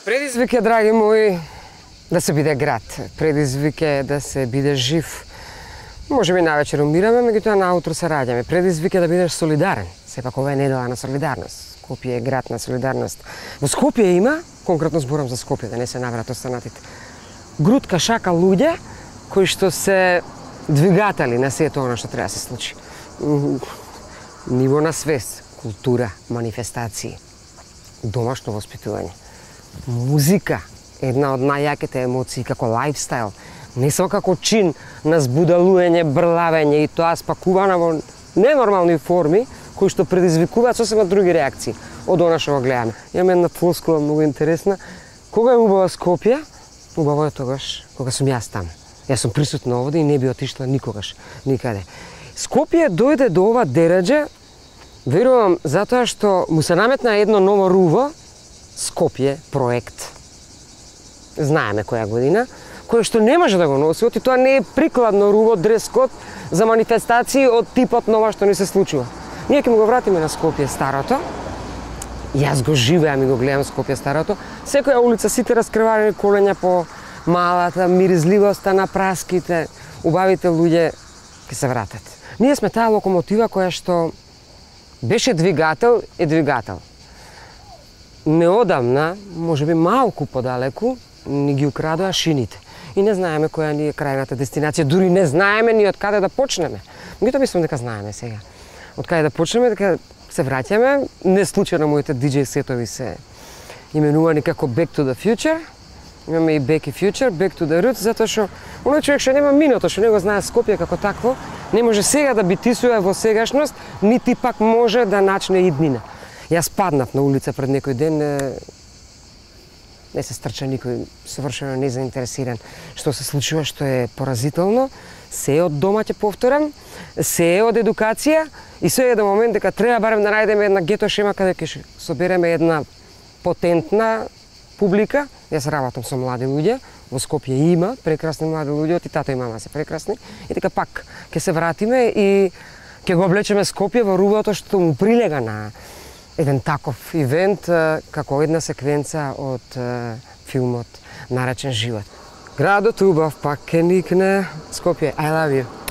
Предизвик е, драги мои, да се биде град. Предизвик е да се биде жив. Може би навечер умираме, меѓутоа наутро се раѓаме. Предизвик е да бидеш солидарен. Сепак ова е недела на солидарност. Скопје е град на солидарност. Во Скопје има, конкретно зборам за Скопје, да не се наврат останатите, грудка шака луѓе кои што се двигатели на сето она што треба да се случи. Ниво на свест, култура, манифестации, домашно воспитување, музика, една од најаките емоции како лајфстайл, не само како чин на збудалување, брлавење и тоа спакувано во ненормални форми кои што предизвикуваат сосема други реакции од она што го гледаме. Имаме една флоскула многу интересна. Кога е убава Скопје? Убаво е тогаш кога сум јас таму. Јас сум присутна овде и не би отишла никогаш, никаде. Скопје дојде до ова дередже, верувам, затоа што му се наметна едно ново руво, Скопје проект. Знаеме која година, кој што не може да го носи, и тоа не е прикладно руво дрес-код за манифестации од типот на ова што ни се случува. Ние ќе му го вратиме на Скопје старото. Јас го живеам и го гледам Скопје старото. Секоја улица, сите раскрварени колења по малата, миризливоста на праските, убавите луѓе ќе се вратат. Ние сме таа локомотива која што беше двигател и двигател. Неодамна, може би малку подалеку, ни ги украдоа шините. И не знаеме која ни е крајната дестинација, дури не знаеме ни од каде да почнеме. Меѓутоа мислам дека знаеме сега. Од каде да почнеме, дека се враќаме. Не случајно моите DJ сетови се именувани како Back to the Future. Имаме и Back и Future, Back to the Roots, затоа што оној човек што нема минато, што не го знае Скопје како такво, не може сега да битисува во сегашност, нити пак може да начне иднина. Јас паднав на улица пред некој ден, не се стрча никој, совршено незаинтересиран. Што се случува, што е поразително, се е од дома, ќе повторам, се е од едукација и се е до момент дека треба барем да најдеме една гето шема каде ќе собереме една потентна публика. Јас работам со млади луѓе, во Скопје има прекрасни млади луѓе, и тато и мама се прекрасни, и така пак ќе се вратиме и ќе го облечеме Скопје во рубото што му прилега на еден таков ивент, како една секвенца од филмот Наречен живот. Градот убав пак ке никне, Скопје, I love you.